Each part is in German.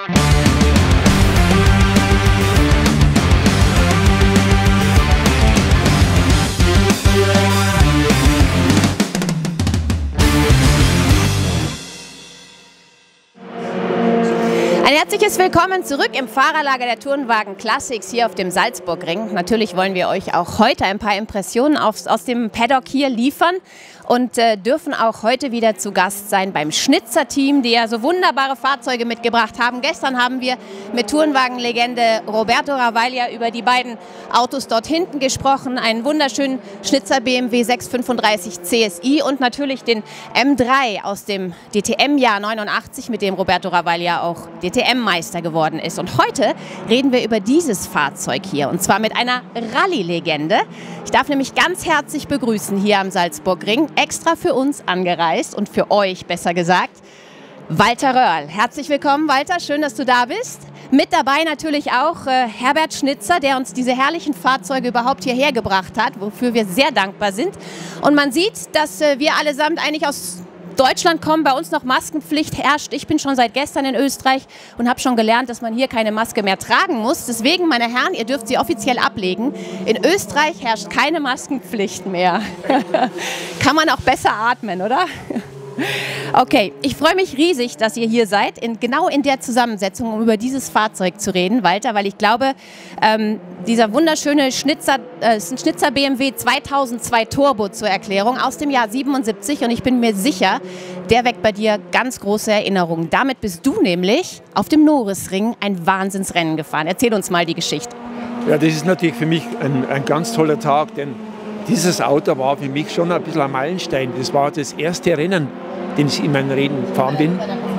Ein herzliches Willkommen zurück im Fahrerlager der Tourenwagen Classics hier auf dem Salzburgring. Natürlich wollen wir euch auch heute ein paar Impressionen aus dem Paddock hier liefern und dürfen auch heute wieder zu Gast sein beim Schnitzer-Team, die ja so wunderbare Fahrzeuge mitgebracht haben. Gestern haben wir mit Tourenwagen-Legende Roberto Ravaglia über die beiden Autos dort hinten gesprochen. Einen wunderschönen Schnitzer BMW 635 CSI und natürlich den M3 aus dem DTM-Jahr 89, mit dem Roberto Ravaglia auch DTM-Meister geworden ist. Und heute reden wir über dieses Fahrzeug hier, und zwar mit einer Rallye-Legende. Ich darf nämlich ganz herzlich begrüßen hier am Salzburgring, extra für uns angereist und für euch besser gesagt, Walter Röhrl. Herzlich willkommen, Walter, schön, dass du da bist. Mit dabei natürlich auch Herbert Schnitzer, der uns diese herrlichen Fahrzeuge überhaupt hierher gebracht hat, wofür wir sehr dankbar sind. Und man sieht, dass wir allesamt eigentlich aus Deutschland kommen, bei uns noch Maskenpflicht herrscht. Ich bin schon seit gestern in Österreich und habe schon gelernt, dass man hier keine Maske mehr tragen muss. Deswegen, meine Herren, ihr dürft sie offiziell ablegen. In Österreich herrscht keine Maskenpflicht mehr. Kann man auch besser atmen, oder? Okay, ich freue mich riesig, dass ihr hier seid, genau in der Zusammensetzung, um über dieses Fahrzeug zu reden, Walter, weil ich glaube, dieser wunderschöne Schnitzer BMW 2002 Turbo zur Erklärung aus dem Jahr 77, und ich bin mir sicher, der weckt bei dir ganz große Erinnerungen. Damit bist du nämlich auf dem Norisring ein Wahnsinnsrennen gefahren. Erzähl uns mal die Geschichte. Ja, das ist natürlich für mich ein ganz toller Tag, denn dieses Auto war für mich schon ein bisschen ein Meilenstein. Das war das erste Rennen, den ich in meinem Leben gefahren bin.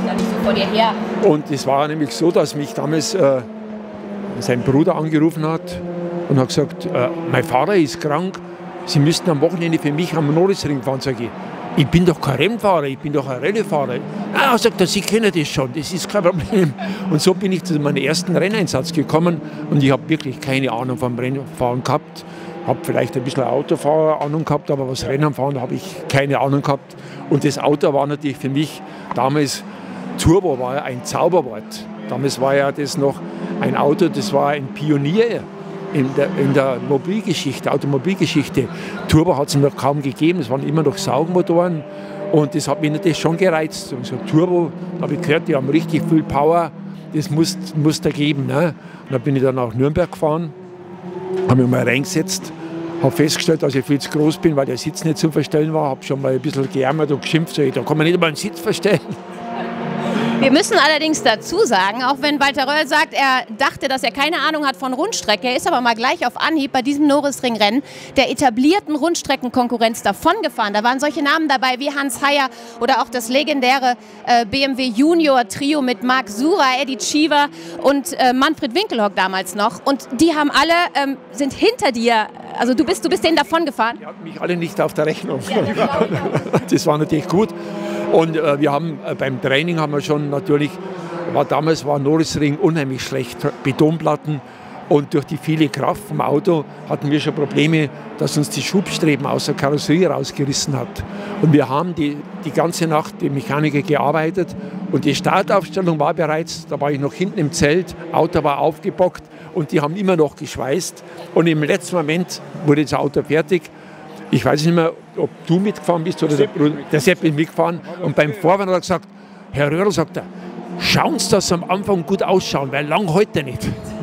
Und es war nämlich so, dass mich damals sein Bruder angerufen hat und hat gesagt, mein Fahrer ist krank, Sie müssten am Wochenende für mich am Norisring fahren. Sag ich bin doch kein Rennfahrer, ich bin doch ein Rallyefahrer. Ah, sagt er, Sie kennen das schon, das ist kein Problem. Und so bin ich zu meinem ersten Renneinsatz gekommen und ich habe wirklich keine Ahnung vom Rennfahren gehabt. Habe vielleicht ein bisschen Autofahrer-Ahnung gehabt, aber was Rennen fahren habe ich keine Ahnung gehabt. Und das Auto war natürlich für mich damals, Turbo war ja ein Zauberwort. Damals war ja das noch ein Auto, das war ein Pionier in der Mobilgeschichte, Automobilgeschichte. Turbo hat es noch kaum gegeben, es waren immer noch Saugmotoren und das hat mich natürlich schon gereizt. Und so Turbo, da habe ich gehört, die haben richtig viel Power, das muss da geben. Ne? Und dann bin ich dann nach Nürnberg gefahren, habe mich mal reingesetzt, habe festgestellt, dass ich viel zu groß bin, weil der Sitz nicht zu verstellen war, habe schon mal ein bisschen geärmert und geschimpft, so, da kann man nicht mal einen Sitz verstellen. Wir müssen allerdings dazu sagen, auch wenn Walter Röhrl sagt, er dachte, dass er keine Ahnung hat von Rundstrecke, er ist aber mal gleich auf Anhieb bei diesem Norisring-Rennen der etablierten Rundstreckenkonkurrenz davongefahren. Da waren solche Namen dabei wie Hans Heyer oder auch das legendäre BMW Junior Trio mit Marc Surer, Eddie Cheever und Manfred Winkelhock damals noch. Und die haben alle, sind hinter dir, also du bist denen davongefahren? Die hatten mich alle nicht auf der Rechnung. Ja, das war natürlich gut. Und wir haben beim Training haben wir schon natürlich, damals war Norisring unheimlich schlecht, Betonplatten, und durch die viele Kraft vom Auto hatten wir schon Probleme, dass uns die Schubstreben aus der Karosserie rausgerissen hat. Und wir haben die ganze Nacht, die Mechaniker, gearbeitet und die Startaufstellung war bereits, da war ich noch hinten im Zelt, Auto war aufgebockt und die haben immer noch geschweißt und im letzten Moment wurde das Auto fertig. Ich weiß nicht mehr, ob du mitgefahren bist oder der Sepp ist mitgefahren. Und beim Vorfahren hat er gesagt, Herr Röhrl, sagt er, schauen Sie, dass Sie am Anfang gut ausschauen, weil lang heute nicht.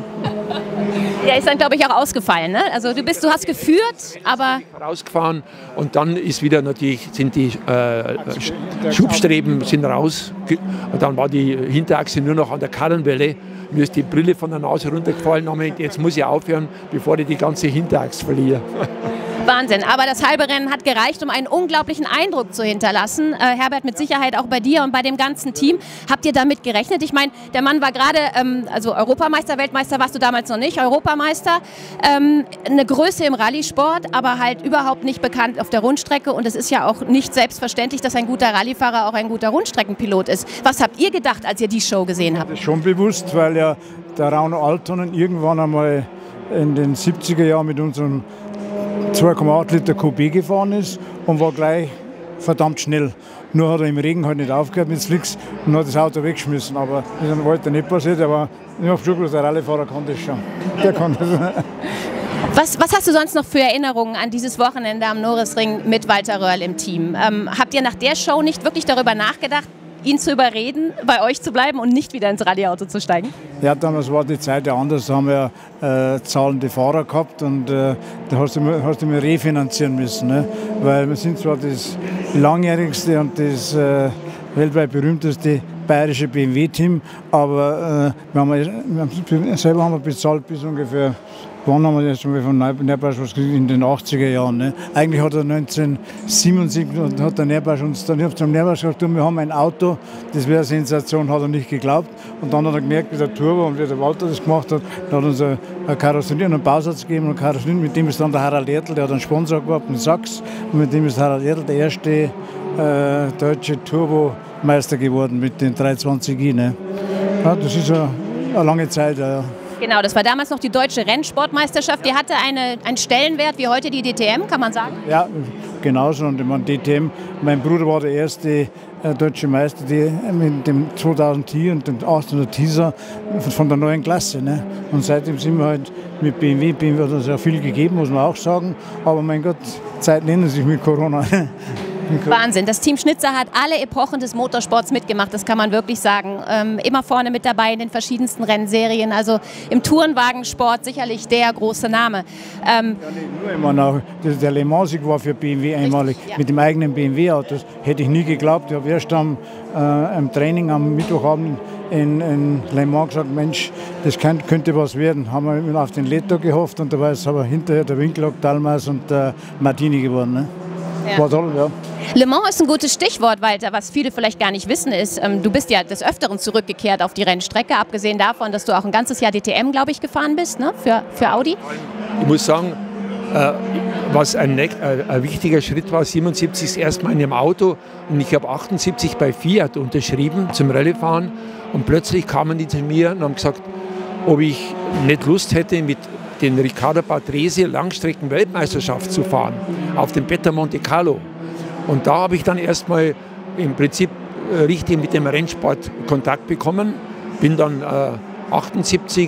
Ja, ist dann, glaube ich, auch ausgefallen, ne? Also du hast geführt, aber... Rausgefahren und dann ist wieder natürlich, sind die Schubstreben sind raus. Und dann war die Hinterachse nur noch an der Karrenwelle. Mir ist die Brille von der Nase runtergefallen. Jetzt muss ich aufhören, bevor ich die ganze Hinterachse verliere. Wahnsinn, aber das halbe Rennen hat gereicht, um einen unglaublichen Eindruck zu hinterlassen. Herbert, mit Sicherheit auch bei dir und bei dem ganzen Team. Habt ihr damit gerechnet? Ich meine, der Mann war gerade, also Europameister, Weltmeister warst du damals noch nicht, Europameister. Eine Größe im Rallye-Sport, aber halt überhaupt nicht bekannt auf der Rundstrecke. Und es ist ja auch nicht selbstverständlich, dass ein guter Rallyefahrer auch ein guter Rundstreckenpilot ist. Was habt ihr gedacht, als ihr die Show gesehen habt? Das ist schon bewusst, weil ja der Rauno Altonen irgendwann einmal in den 70er Jahren mit unserem 2,8 Liter QB gefahren ist und war gleich verdammt schnell. Nur hat er im Regen halt nicht aufgehört mit Slicks und hat das Auto weggeschmissen. Aber das ist am Walter nicht passiert, aber ich habe schon gewusst, der Rallyefahrer kann das schon. Der kann das. Was hast du sonst noch für Erinnerungen an dieses Wochenende am Norrisring mit Walter Röhrl im Team? Habt ihr nach der Show nicht wirklich darüber nachgedacht, ihn zu überreden, bei euch zu bleiben und nicht wieder ins Rallyeauto zu steigen? Ja, damals war die Zeit ja anders. Da haben wir zahlende Fahrer gehabt und da hast du immer refinanzieren müssen. Ne? Weil wir sind zwar das langjährigste und das weltweit berühmteste bayerische BMW-Team, aber selber haben wir bezahlt bis ungefähr. Wann haben wir jetzt schon von Nerbasch was gekriegt? In den 80er Jahren. Ne? Eigentlich hat er 1977 hat der Nerbasch uns dann, ich habe zum Nerbasch gesagt, wir haben ein Auto, das wäre eine Sensation, hat er nicht geglaubt. Und dann hat er gemerkt, wie der Turbo und wie der Walter das gemacht hat, dann hat uns eine Karosserie und einen Bausatz gegeben und Karosserie, mit dem ist dann der Harald Ertl, der hat einen Sponsor gehabt, einen Sachs, und mit dem ist Harald Ertl der erste deutsche Turbomeister geworden mit den 320i. Ne? Ja, das ist eine lange Zeit. Ja. Genau, das war damals noch die deutsche Rennsportmeisterschaft. Die hatte einen Stellenwert wie heute die DTM, kann man sagen? Ja, genauso. Und ich meine, DTM, mein Bruder war der erste deutsche Meister mit dem 2000T und dem 800 Teaser von der neuen Klasse. Ne? Und seitdem sind wir halt mit BMW. BMW hat uns ja viel gegeben, muss man auch sagen. Aber mein Gott, Zeiten ändern sich mit Corona. Wahnsinn. Das Team Schnitzer hat alle Epochen des Motorsports mitgemacht, das kann man wirklich sagen. Immer vorne mit dabei in den verschiedensten Rennserien, also im Tourenwagensport sicherlich der große Name. Ja, nicht nur, ich meine auch, der Le Mans-Sieg war für BMW einmalig, ja. Mit dem eigenen BMW-Auto. Hätte ich nie geglaubt. Ich habe erst am Training am Mittwochabend in Le Mans gesagt, Mensch, das könnte was werden. Haben wir auf den Leto gehofft und dabei ist aber hinterher der Winkelhock, Dalmas und Martini geworden. Ne? Ja. War toll, ja. Le Mans ist ein gutes Stichwort, Walter. Was viele vielleicht gar nicht wissen ist, du bist ja des Öfteren zurückgekehrt auf die Rennstrecke, abgesehen davon, dass du auch ein ganzes Jahr DTM, glaube ich, gefahren bist, ne? für Audi. Ich muss sagen, was ein wichtiger Schritt war, 77 das erste Mal in einem Auto und ich habe 78 bei Fiat unterschrieben zum Rallyefahren und plötzlich kamen die zu mir und haben gesagt, ob ich nicht Lust hätte, mit den Riccardo Patrese Langstrecken-Weltmeisterschaft zu fahren, auf dem Better Monte Carlo. Und da habe ich dann erstmal im Prinzip richtig mit dem Rennsport Kontakt bekommen. Bin dann 78,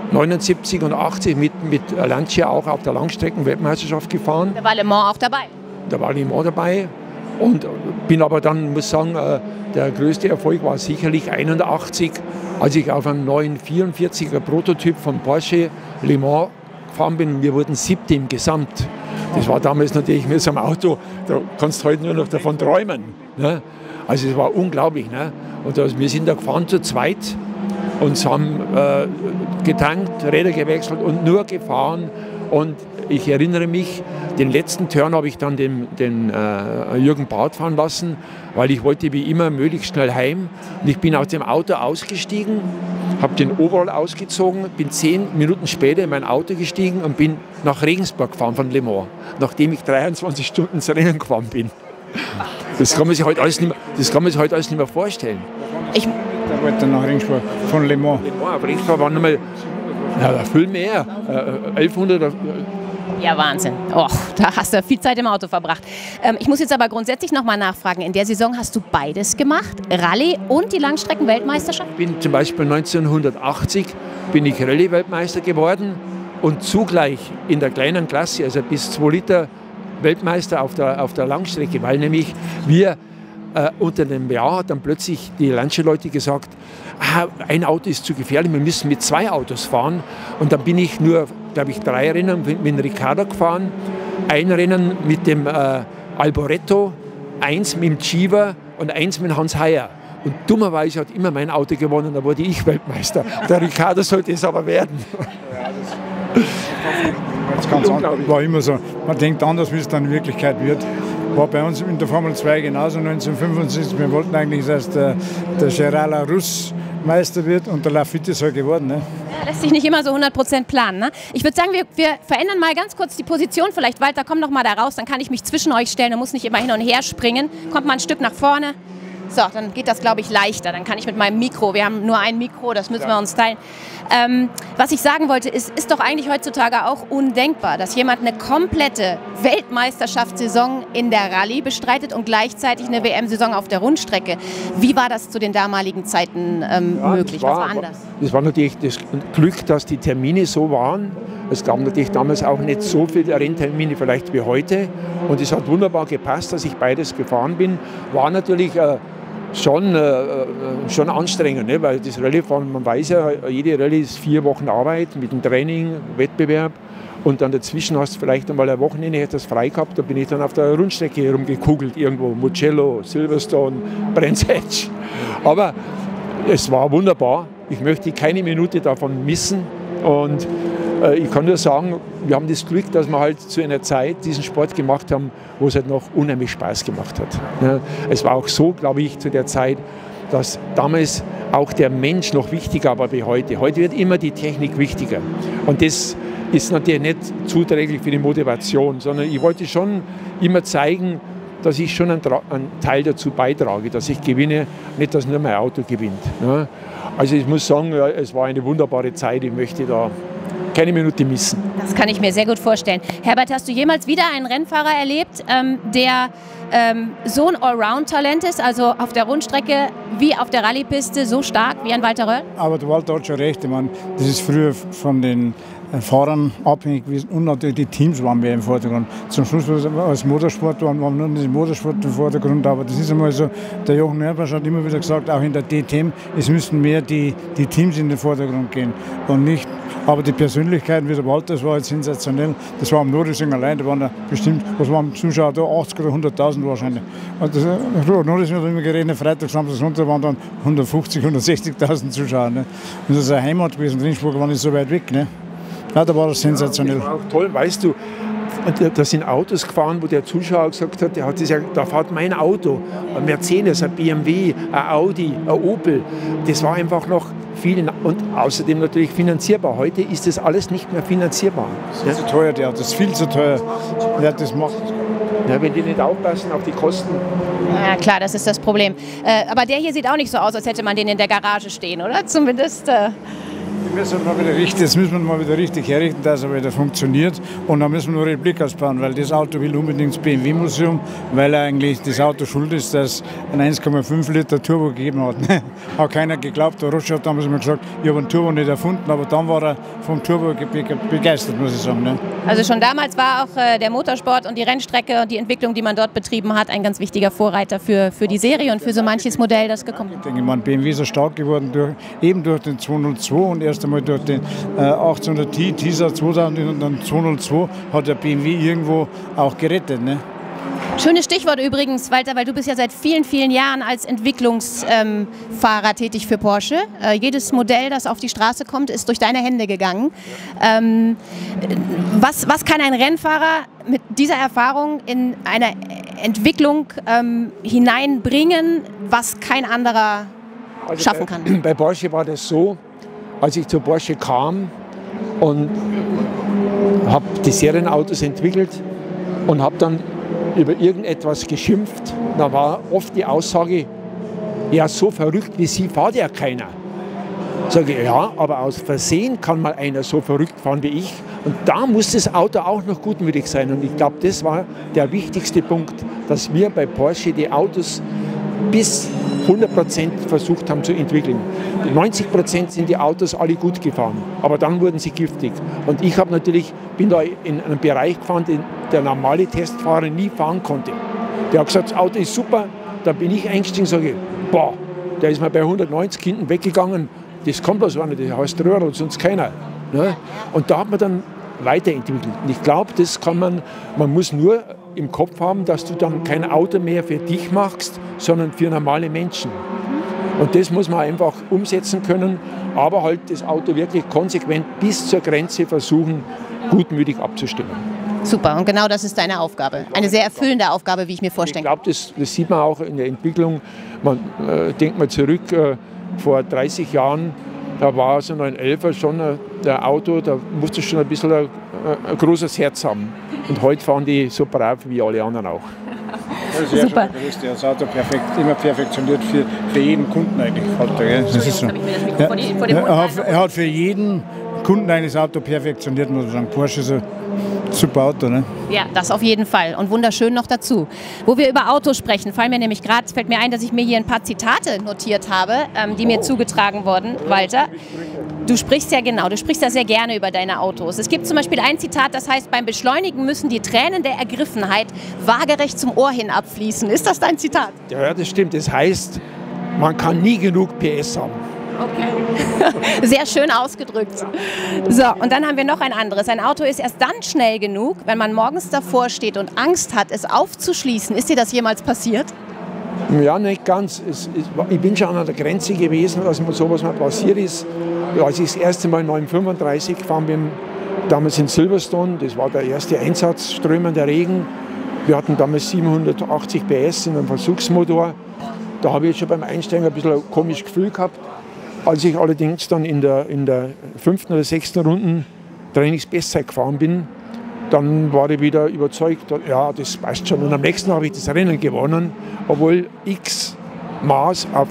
79 und 80 mit Lancia auch auf der Langstrecken-Weltmeisterschaft gefahren. Da war Le Mans auch dabei. Da war Le Mans dabei und bin aber dann, muss sagen, der größte Erfolg war sicherlich 81, als ich auf einem neuen 44er Prototyp von Porsche Le Mans gefahren bin. Wir wurden 7. im Gesamt. Das war damals natürlich mit so einem Auto, da kannst du heute nur noch davon träumen. Ne? Also es war unglaublich. Ne? Und wir sind da gefahren zu zweit und haben getankt, Räder gewechselt und nur gefahren. Und ich erinnere mich, den letzten Turn habe ich dann den Jürgen Barth fahren lassen, weil ich wollte wie immer möglichst schnell heim. Und ich bin aus dem Auto ausgestiegen, habe den Overall ausgezogen, bin 10 Minuten später in mein Auto gestiegen und bin nach Regensburg gefahren von Le Mans, nachdem ich 23 Stunden ins Rennen gefahren bin. Das kann man sich heute alles nicht mehr vorstellen. Ich wollte nach Regensburg von Le Mans. Le Mans, auf Regensburg waren nochmal viel mehr, 1100. Ja, Wahnsinn. Och, da hast du viel Zeit im Auto verbracht. Ich muss jetzt aber grundsätzlich noch mal nachfragen. In der Saison hast du beides gemacht, Rallye und die Langstrecken-Weltmeisterschaft? Ich bin zum Beispiel 1980 bin ich Rallye-Weltmeister geworden und zugleich in der kleinen Klasse, also bis 2 Liter Weltmeister auf der Langstrecke, weil nämlich wir unter dem Jahr hat dann plötzlich die Lancia-Leute gesagt, ein Auto ist zu gefährlich, wir müssen mit 2 Autos fahren. Und dann bin ich nur, glaube ich, 3 Rennen mit dem Riccardo gefahren, ein Rennen mit dem Alboreto, 1 mit dem Chiva und 1 mit Hans Heyer. Und dummerweise hat immer mein Auto gewonnen, da wurde ich Weltmeister. Der Riccardo sollte es aber werden. Das war immer so. Man denkt anders, wie es dann in Wirklichkeit wird. War bei uns in der Formel 2 genauso 1975. Wir wollten eigentlich, dass der Gerard Larousse Meister wird und der Lafitte ist halt geworden. Ne? Ja, lässt sich nicht immer so 100% planen. Ne? Ich würde sagen, wir verändern mal ganz kurz die Position. Vielleicht, Walter, komm noch mal da raus, dann kann ich mich zwischen euch stellen und muss nicht immer hin und her springen. Kommt mal ein Stück nach vorne. So, dann geht das, glaube ich, leichter. Dann kann ich mit meinem Mikro, wir haben nur ein Mikro, das müssen wir uns teilen. Was ich sagen wollte, ist doch eigentlich heutzutage auch undenkbar, dass jemand eine komplette Weltmeisterschaftssaison in der Rallye bestreitet und gleichzeitig eine WM-Saison auf der Rundstrecke. Wie war das zu den damaligen Zeiten möglich? Was war anders? Das war natürlich das Glück, dass die Termine so waren. Es gab natürlich damals auch nicht so viele Renntermine vielleicht wie heute. Und es hat wunderbar gepasst, dass ich beides gefahren bin. War natürlich schon anstrengend, ne? Weil das Rallye-Fahren, man weiß ja, jede Rallye ist 4 Wochen Arbeit mit dem Training, Wettbewerb. Und dann dazwischen hast du vielleicht einmal ein Wochenende, hättest frei gehabt, da bin ich dann auf der Rundstrecke herumgekugelt, irgendwo Mugello, Silverstone, Brands Hatch. Aber es war wunderbar. Ich möchte keine Minute davon missen. Und ich kann nur sagen, wir haben das Glück, dass wir halt zu einer Zeit diesen Sport gemacht haben, wo es halt noch unheimlich Spaß gemacht hat. Ja, es war auch so, glaube ich, zu der Zeit, dass damals auch der Mensch noch wichtiger war wie heute. Heute wird immer die Technik wichtiger. Und das ist natürlich nicht zuträglich für die Motivation, sondern ich wollte schon immer zeigen, dass ich schon einen Teil dazu beitrage, dass ich gewinne, nicht, dass nur mein Auto gewinnt. Ja. Also ich muss sagen, es war eine wunderbare Zeit, ich möchte da keine Minute missen. Das kann ich mir sehr gut vorstellen. Herbert, hast du jemals wieder einen Rennfahrer erlebt, der so ein Allround-Talent ist, also auf der Rundstrecke wie auf der Rallyepiste so stark wie ein Walter Röhrl? Aber der Walter hat schon recht. Ich meine, das ist früher von den Fahrern abhängig gewesen und natürlich die Teams waren mehr im Vordergrund. Zum Schluss als Motorsport waren nur die Motorsport im Vordergrund, aber das ist einmal so, der Jochen Herrbasch hat immer wieder gesagt, auch in der DTM, es müssten mehr die Teams in den Vordergrund gehen und nicht, aber die Persönlichkeiten wie der Walter, das war jetzt sensationell, das war am Nordising allein, da waren da bestimmt, was waren Zuschauer da, 80 oder 100.000 wahrscheinlich. Und das Nordising hat immer geredet, Freitag, Samstag, Sonntag waren dann 150, 160.000 Zuschauer. Ne? Und das ist eine Heimat gewesen, Ringsburg war nicht so weit weg. Ne? Ja, da war das sensationell. Das war auch toll, weißt du, da sind Autos gefahren, wo der Zuschauer gesagt hat, da fährt mein Auto, ein Mercedes, ein BMW, ein Audi, ein Opel. Das war einfach noch viel und außerdem natürlich finanzierbar. Heute ist das alles nicht mehr finanzierbar. Das ist zu teuer, das ist viel zu teuer, wer das macht. Ja, wenn die nicht aufpassen auf die Kosten. Ja klar, das ist das Problem. Aber der hier sieht auch nicht so aus, als hätte man den in der Garage stehen, oder? Zumindest... Jetzt müssen wir mal wieder richtig herrichten, dass er wieder funktioniert. Und dann müssen wir nur den Blick ausbauen, weil das Auto will unbedingt ins BMW-Museum, weil eigentlich das Auto schuld ist, dass ein 1,5 Liter Turbo gegeben hat. Hat keiner geglaubt. Der Roger hat damals immer gesagt, ich habe einen Turbo nicht erfunden, aber dann war er vom Turbo begeistert, muss ich sagen. Ne? Also schon damals war auch der Motorsport und die Rennstrecke und die Entwicklung, die man dort betrieben hat, ein ganz wichtiger Vorreiter für die Serie und für so manches Modell, das gekommen ist. Ich denke, BMW ist so stark geworden, eben durch den 202 und erst einmal durch den 1800T, Teaser 2000 und dann 202 hat der BMW irgendwo auch gerettet. Ne? Schönes Stichwort übrigens, Walter, weil du bist ja seit vielen, vielen Jahren als Entwicklungsfahrer tätig für Porsche. Jedes Modell, das auf die Straße kommt, ist durch deine Hände gegangen. Was kann ein Rennfahrer mit dieser Erfahrung in eine Entwicklung hineinbringen, was kein anderer schaffen kann? Bei Porsche war das so, als ich zu Porsche kam und habe die Serienautos entwickelt und habe dann über irgendetwas geschimpft, da war oft die Aussage, ja, so verrückt wie Sie fährt ja keiner. Sage ich, ja, aber aus Versehen kann mal einer so verrückt fahren wie ich. Und da muss das Auto auch noch gutmütig sein. Und ich glaube, das war der wichtigste Punkt, dass wir bei Porsche die Autos bis 100% versucht haben zu entwickeln. 90% sind die Autos alle gut gefahren, aber dann wurden sie giftig. Und ich bin da in einem Bereich gefahren, den der normale Testfahrer nie fahren konnte. Der hat gesagt, das Auto ist super, da bin ich eingestiegen und sage, boah, der ist mal bei 190 hinten weggegangen, das kommt bloß einer, der heißt Röhrl und sonst keiner. Ne? Und da hat man dann weiterentwickelt. Und ich glaube, das kann man muss nur im Kopf haben, dass du dann kein Auto mehr für dich machst, sondern für normale Menschen. Und das muss man einfach umsetzen können, aber halt das Auto wirklich konsequent bis zur Grenze versuchen, gutmütig abzustimmen. Super, und genau das ist deine Aufgabe. Eine sehr erfüllende Aufgabe, wie ich mir vorstelle. Ich glaube, das sieht man auch in der Entwicklung. Denkt mal zurück, vor 30 Jahren, da war so ein 11er schon der Auto, da musste schon ein bisschen ein großes Herz haben. Und heute fahren die so brav wie alle anderen auch. Super. Das Auto immer perfektioniert für jeden Kunden eigentlich. Das ist so. Er hat für jeden Kunden eigentlich das Auto perfektioniert, muss man sagen. Porsche ist ein super Auto, ne? Ja, das auf jeden Fall. Und wunderschön noch dazu. Wo wir über Autos sprechen, fällt mir ein, dass ich mir hier ein paar Zitate notiert habe, die mir zugetragen wurden, Walter. Du sprichst ja sehr gerne über deine Autos. Es gibt zum Beispiel ein Zitat, das heißt, beim Beschleunigen müssen die Tränen der Ergriffenheit waagerecht zum Ohr hin abfließen. Ist das dein Zitat? Ja, das stimmt. Das heißt, man kann nie genug PS haben. Okay. Sehr schön ausgedrückt. So, und dann haben wir noch ein anderes. Ein Auto ist erst dann schnell genug, wenn man morgens davor steht und Angst hat, es aufzuschließen. Ist dir das jemals passiert? Ja, nicht ganz. Ich bin schon an der Grenze gewesen, dass mir sowas mal passiert ist. Als ich das erste Mal 935 gefahren bin, damals in Silverstone, das war der erste Einsatz, strömender Regen. Wir hatten damals 780 PS in einem Versuchsmotor. Da habe ich schon beim Einsteigen ein bisschen ein komisches Gefühl gehabt. Als ich allerdings dann in der 5. oder 6. Runden Trainingsbestzeit gefahren bin, dann war ich wieder überzeugt, ja, das passt schon. Und am nächsten Tag habe ich das Rennen gewonnen, obwohl x Maß auf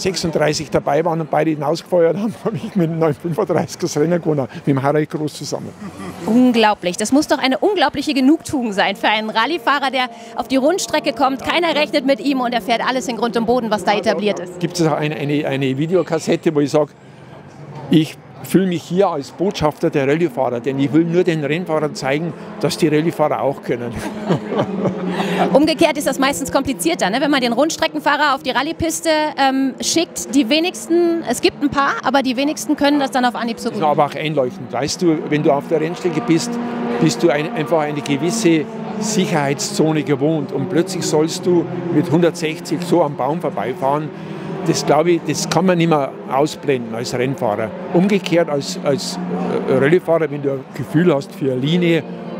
936 dabei waren und beide hinausgefeuert haben, habe ich mit dem 935 das Rennen gewonnen, mit dem Harald Groß zusammen. Unglaublich. Das muss doch eine unglaubliche Genugtuung sein für einen Rallyefahrer, der auf die Rundstrecke kommt. Keiner rechnet mit ihm und er fährt alles in Grund und Boden, was da etabliert ist. Gibt es auch eine Videokassette, wo ich sage, ich fühle mich hier als Botschafter der Rallyefahrer, denn ich will nur den Rennfahrern zeigen, dass die Rallyefahrer auch können. Umgekehrt ist das meistens komplizierter, ne? Wenn man den Rundstreckenfahrer auf die Rallypiste schickt. Die wenigsten, es gibt ein paar, aber die wenigsten können das dann auf Anhieb so gut. Das ist aber auch einleuchtend. Weißt du, wenn du auf der Rennstrecke bist, bist du einfach eine gewisse Sicherheitszone gewohnt und plötzlich sollst du mit 160 so am Baum vorbeifahren. Das, glaube ich, das kann man nicht mehr ausblenden als Rennfahrer. Umgekehrt als Rallyefahrer, wenn du ein Gefühl hast für eine Linie,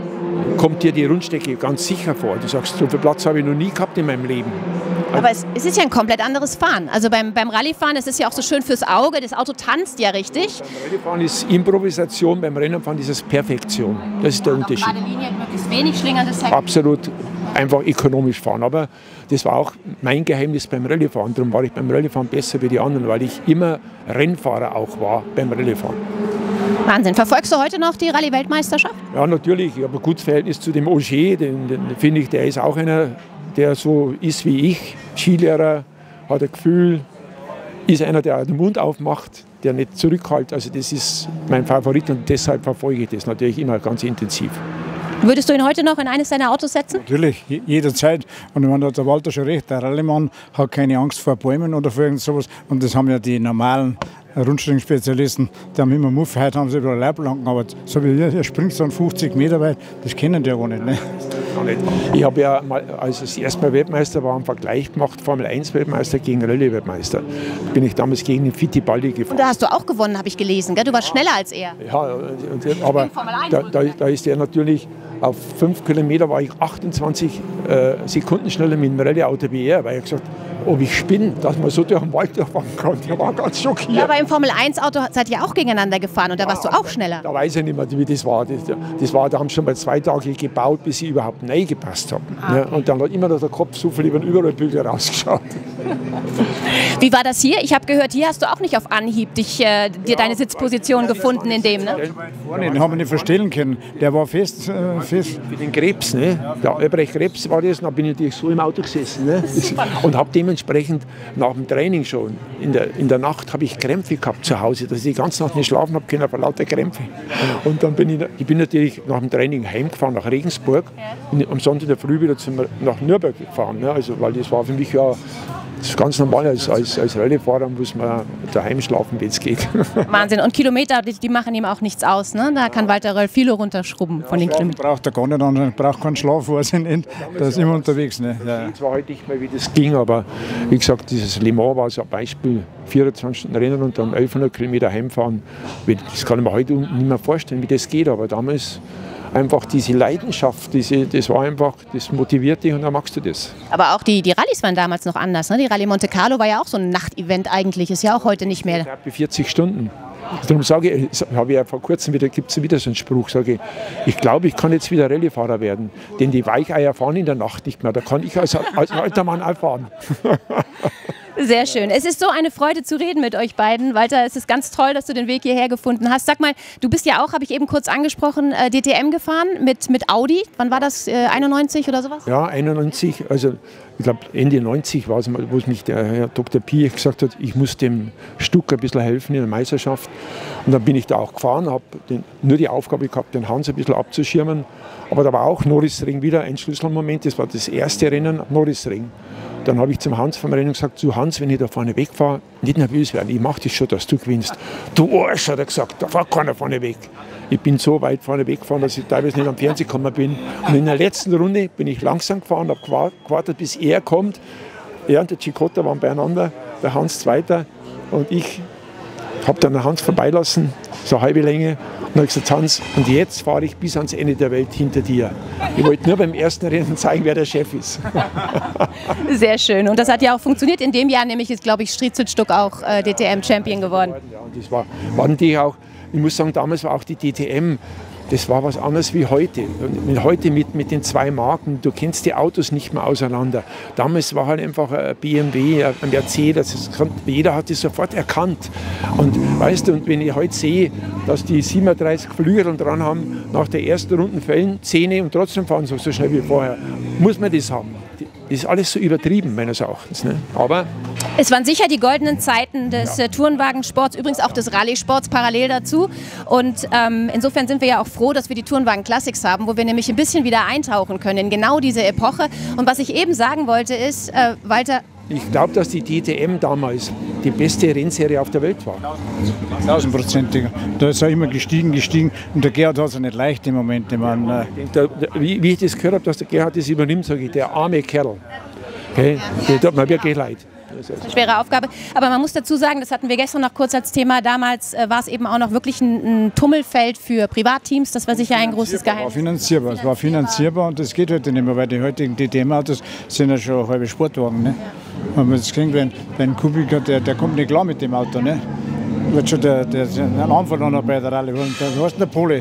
kommt dir die Rundstrecke ganz sicher vor. Du sagst, so viel Platz habe ich noch nie gehabt in meinem Leben. Aber es ist ja ein komplett anderes Fahren. Also beim Rallyfahren, es ist ja auch so schön fürs Auge, das Auto tanzt ja richtig. Beim Rallyfahren ist Improvisation, beim Rennfahren ist es Perfektion. Das ist der Unterschied. Gerade Linien, möglichst wenig schlingerndes Heck. Absolut einfach ökonomisch fahren. Aber das war auch mein Geheimnis beim Rallyfahren. Darum war ich beim Rallyfahren besser wie die anderen, weil ich immer Rennfahrer auch war beim Rallyfahren. Wahnsinn. Verfolgst du heute noch die Rallye-Weltmeisterschaft? Ja, natürlich. Ich habe ein gutes Verhältnis zu dem Ogier. Den finde ich, der ist auch einer, der so ist wie ich. Skilehrer, hat ein Gefühl, ist einer, der den Mund aufmacht, der nicht zurückhält. Also das ist mein Favorit und deshalb verfolge ich das natürlich immer ganz intensiv. Würdest du ihn heute noch in eines deiner Autos setzen? Natürlich, jederzeit. Und ich meine, da hat der Walter schon recht, der Rallymann hat keine Angst vor Bäumen oder vor irgend sowas. Und das haben ja die normalen Rundstreckenspezialisten, die haben immer Muff, heute haben sie über Leibplanken, aber so wie hier springt dann 50 Meter weit, das kennen die ja gar nicht. Ne? Ich habe ja mal, als ich das erste Mal Weltmeister war, einen Vergleich gemacht, Formel 1 Weltmeister gegen Rallye-Weltmeister. Bin ich damals gegen den Fittipaldi gefahren. Und da hast du auch gewonnen, habe ich gelesen, gell? Du warst schneller als er. Ja, aber da ist er natürlich, auf 5 Kilometer war ich 28 Sekunden schneller mit dem Rallye-Auto wie er, weil er gesagt hat, ob ich spinne, dass man so durch den Wald durchfahren kann. Der war ganz schockiert. Ja, aber im Formel-1-Auto seid ihr auch gegeneinander gefahren und da warst du auch schneller. Da weiß ich nicht mehr, wie das war. Da haben sie schon mal 2 Tage gebaut, bis sie überhaupt reingepasst haben. Okay. Ja, und dann hat immer noch der Kopf so viel über den Überrollbügel rausgeschaut. Wie war das hier? Ich habe gehört, hier hast du auch nicht auf Anhieb dir deine Sitzposition gefunden in dem, ne? Den haben wir nicht verstellen können. Der war fest. Für den Krebs, ne? Der Albrecht Krebs war das, und dann bin ich natürlich so im Auto gesessen. Ne? Und habe dementsprechend nach dem Training schon, in der Nacht habe ich Krämpfe gehabt zu Hause, dass ich die ganze Nacht nicht schlafen habe können vor lauter Krämpfe. Und dann bin ich natürlich nach dem Training heimgefahren nach Regensburg, am Sonntag in der Früh wieder nach Nürnberg gefahren. Ne? Also, weil das war für mich ja das ist ganz normal, als Rallyefahrer muss man daheim schlafen, wenn es geht. Wahnsinn. Und Kilometer, die machen ihm auch nichts aus. Ne? Da kann Walter Röll viele runterschrubben von den Kilometern. Braucht er gar nicht an, braucht keinen Schlaf, weiß ich nicht. Der ist immer unterwegs. Ne? Ja. Ich weiß heute nicht mehr, wie das ging, aber wie gesagt, dieses Le Mans war so ein Beispiel. 24 Stunden Rennen und dann 1100 Kilometer heimfahren. Das kann ich mir heute nicht mehr vorstellen, wie das geht, aber damals einfach diese Leidenschaft, das war einfach, das motiviert dich und dann machst du das. Aber auch die Rallyes waren damals noch anders. Ne? Die Rallye Monte Carlo war ja auch so ein Nachtevent eigentlich, ist ja auch heute nicht mehr. Bei 40 Stunden. Darum sage ich, habe ich ja vor kurzem wieder, gibt es wieder so einen Spruch, sage ich glaube, ich kann jetzt wieder Rallyefahrer werden, denn die Weicheier fahren in der Nacht nicht mehr, da kann ich als alter Mann auch fahren. Sehr schön. Es ist so eine Freude zu reden mit euch beiden. Walter, es ist ganz toll, dass du den Weg hierher gefunden hast. Sag mal, du bist ja auch, habe ich eben kurz angesprochen, DTM gefahren mit Audi. Wann war das? 91 oder sowas? Ja, 91. Also ich glaube Ende 90 war es mal, wo es mich der Herr Dr. Piech gesagt hat, ich muss dem Stuck ein bisschen helfen in der Meisterschaft. Und dann bin ich da auch gefahren, habe nur die Aufgabe gehabt, den Hans ein bisschen abzuschirmen. Aber da war auch Norrisring wieder ein Schlüsselmoment. Das war das erste Rennen am Norrisring. Dann habe ich zum Hans vom Rennen gesagt, zu Hans, wenn ich da vorne wegfahre, nicht nervös werden, ich mache das schon, dass du gewinnst. Du Arsch, hat er gesagt, da fährt keiner vorne weg. Ich bin so weit vorne weggefahren, dass ich teilweise nicht am Fernsehen gekommen bin. Und in der letzten Runde bin ich langsam gefahren, habe gewartet, bis er kommt. Er und der Cicotta waren beieinander, der Hans Zweiter. Und ich habe dann den Hans vorbeilassen, so eine halbe Länge. Und habe gesagt, Hans, und jetzt fahre ich bis ans Ende der Welt hinter dir. Ich wollte nur beim ersten Rennen zeigen, wer der Chef ist. Sehr schön. Und das hat ja auch funktioniert. In dem Jahr nämlich ist, glaube ich, Striezitstuck auch DTM-Champion geworden. Ja, und das war natürlich auch, ich muss sagen, damals war auch die DTM, das war was anderes wie heute. Und heute mit den zwei Marken, du kennst die Autos nicht mehr auseinander. Damals war halt einfach ein BMW, ein Mercedes, jeder hat das sofort erkannt. Und weißt du, und wenn ich heute sehe, dass die 37 Flügel dran haben, nach der ersten Runde fällen Zähne und trotzdem fahren sie so schnell wie vorher, muss man das haben. Das ist alles so übertrieben, meines Erachtens. Ne? Aber es waren sicher die goldenen Zeiten des Tourenwagensports, übrigens auch des Rallye-Sports parallel dazu. Und insofern sind wir ja auch froh, dass wir die Tourenwagen Classics haben, wo wir nämlich ein bisschen wieder eintauchen können in genau diese Epoche. Und was ich eben sagen wollte ist, Walter... Ich glaube, dass die DTM damals die beste Rennserie auf der Welt war. 1000%. Da ist er immer gestiegen. Und der Gerhard hat es ja nicht leicht im Moment. Ich meine, wie ich das gehört habe, dass der Gerhard das übernimmt, sage ich, der arme Kerl. Okay? Der tut mir wirklich leid. Eine schwere Aufgabe. Aber man muss dazu sagen, das hatten wir gestern noch kurz als Thema, damals war es eben auch noch wirklich ein Tummelfeld für Privatteams. Das war sicher ein großes Geheimnis. Es war finanzierbar und das geht heute nicht mehr, weil die heutigen DTM-Autos sind ja schon halbe Sportwagen. Ne? Und das klingt, wenn ein Kubiker, der kommt nicht klar mit dem Auto. Ne? Wird schon einen Anfall noch bei der Rallye. Da hast du eine Pole.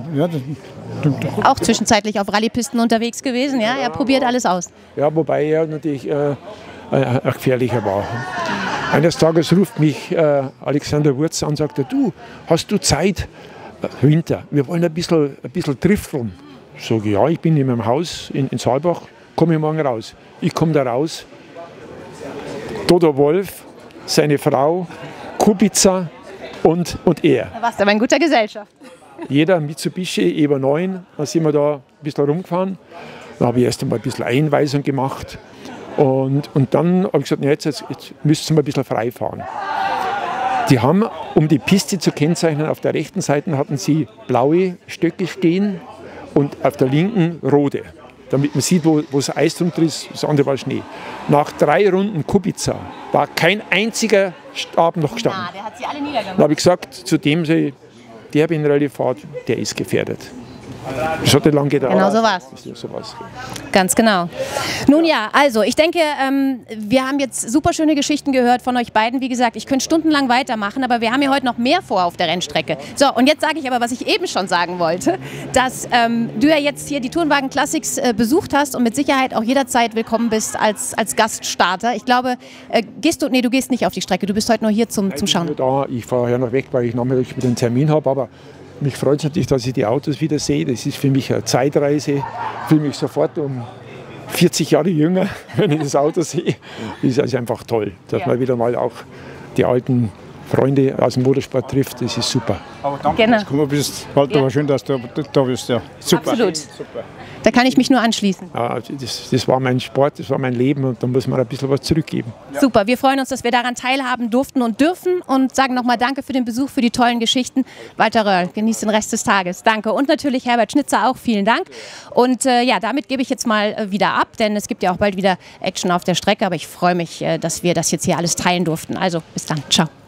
Auch zwischenzeitlich auf Rallyepisten unterwegs gewesen, ja? Er probiert alles aus. Ja, wobei er natürlich ein gefährlicher war. Eines Tages ruft mich Alexander Wurz an und sagt, du, hast du Zeit? Winter, wir wollen ein bisschen drifteln. Sag ich, ja, ich bin in meinem Haus in Saalbach, komme ich morgen raus. Ich komme da raus, Dodo Wolf, seine Frau, Kubica und er. Da warst du aber in guter Gesellschaft. Jeder Mitsubishi Evo 9, da sind wir da ein bisschen rumgefahren. Da habe ich erst einmal ein bisschen Einweisung gemacht. Und dann habe ich gesagt, ja, jetzt müsst ihr mal ein bisschen frei fahren. Die haben, um die Piste zu kennzeichnen, auf der rechten Seite hatten sie blaue Stöcke stehen und auf der linken rote. Damit man sieht, wo das Eis drunter ist, das andere war Schnee. Nach 3 Runden Kubica war kein einziger Stab noch gestanden. Der hat sie alle niedergemacht. Da habe ich gesagt, zu dem, der bin Rallye fährt, der ist gefährdet. Das hat nicht lange gedauert. Genau so war's. Ganz genau. Nun ja, also ich denke, wir haben jetzt super schöne Geschichten gehört von euch beiden. Wie gesagt, ich könnte stundenlang weitermachen, aber wir haben ja heute noch mehr vor auf der Rennstrecke. So, und jetzt sage ich aber, was ich eben schon sagen wollte, dass du ja jetzt hier die Tourenwagen Classics besucht hast und mit Sicherheit auch jederzeit willkommen bist als Gaststarter. Ich glaube, du gehst nicht auf die Strecke, du bist heute nur hier zum Schauen. Ich fahre ja noch weg, weil ich nachmittags wieder einen Termin habe, aber mich freut es natürlich, dass ich die Autos wieder sehe. Das ist für mich eine Zeitreise. Ich fühle mich sofort um 40 Jahre jünger, wenn ich das Auto sehe. Das ist also einfach toll, dass man wieder mal auch die alten Freunde aus dem Motorsport trifft. Das ist super. Aber danke, dass du gekommen bist. Walter, war schön, dass du da bist. Ja. Super. Absolut. Super. Da kann ich mich nur anschließen. Ja, das war mein Sport, das war mein Leben und da muss man ein bisschen was zurückgeben. Ja. Super, wir freuen uns, dass wir daran teilhaben durften und dürfen und sagen nochmal danke für den Besuch, für die tollen Geschichten. Walter Röhrl, genießt den Rest des Tages. Danke. Und natürlich Herbert Schnitzer auch, vielen Dank. Und ja, damit gebe ich jetzt mal wieder ab, denn es gibt ja auch bald wieder Action auf der Strecke, aber ich freue mich, dass wir das jetzt hier alles teilen durften. Also bis dann, ciao.